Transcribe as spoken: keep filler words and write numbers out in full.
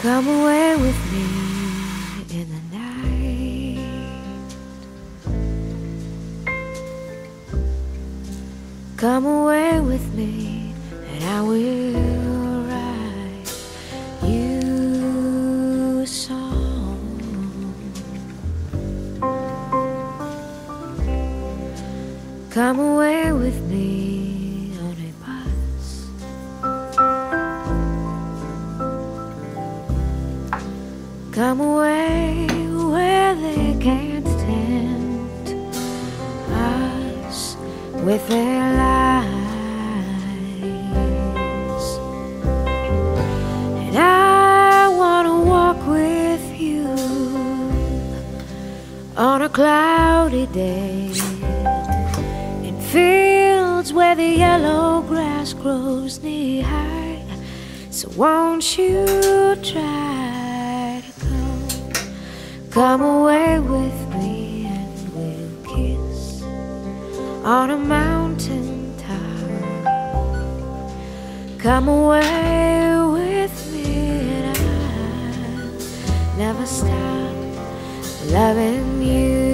Come away with me in the night. Come away with me and I will write you a song. Come away with me on a bus. Come away where they can't tempt us with their lies. And I wanna walk with you on a cloudy day in fields where the yellow grass grows knee high. So won't you try? Come away with me and we'll kiss on a mountain top. Come away with me and I'll never stop loving you.